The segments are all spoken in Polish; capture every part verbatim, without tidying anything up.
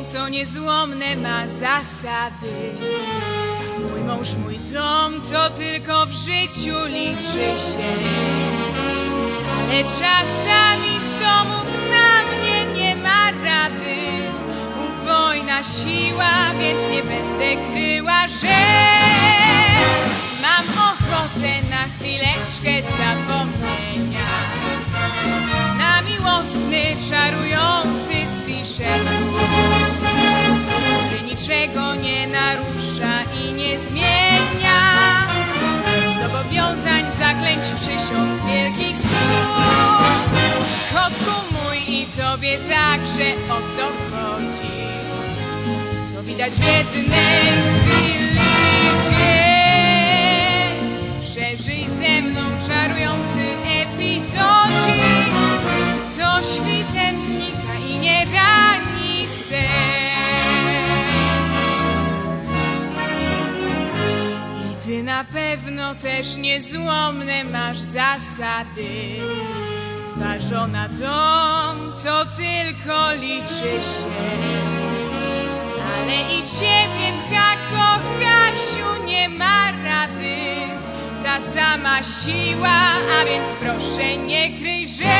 co niezłomne ma zasady. Mój mąż, mój dom, to tylko w życiu liczy się. Ale czasami z domu dla mnie nie ma rady. Upojna siła, więc nie będę kryła, że mam ochotę na chwileczkę zapomnienia, na miłosny, czarujący cwiszek, który niczego nie narusza i nie zmienia. Zobowiązań, zaklęć, przysiąg, wielkich słów. Kotku mój, i tobie także o to chodzi. To widać w jednej chwili, więc przeżyj ze mną czarujący epizodzik, co świtem znika i nie rani serc. I ty na pewno też niezłomne masz zasady. Twa żona, dom, to tylko liczy się. Ale i ciebie pcha, kochasiu, nie ma rady. Ta sama siła, a więc proszę nie kryj, że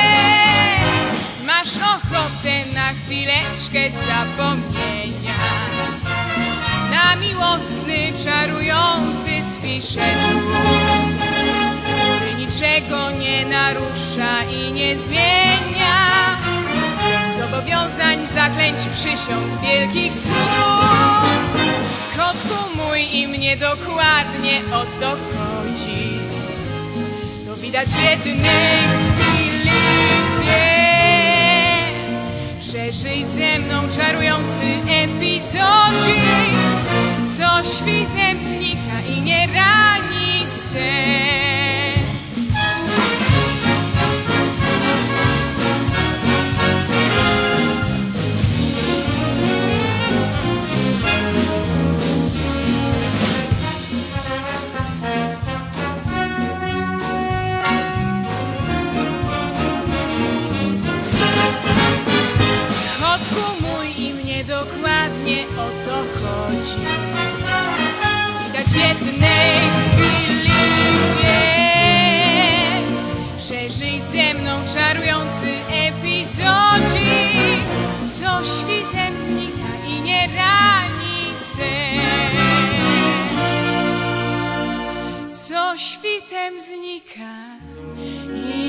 masz ochotę na chwileczkę zapomnienia, na miłosny, czarujący cwiszek, który niczego nie narusza i nie zmienia. Zobowiązań, zaklęć, przysiąg, wielkich słów. Kotku mój, i mnie dokładnie o to chodzi. To widać w jednej chwili, więc przeżyj ze mną czarujący epizodzik, co świtem znika i nie rani serc. Dokładnie o to chodzi. Widać w jednej chwili, więc przeżyj ze mną czarujący epizodzik, co świtem znika i nie rani serc. Co świtem znika i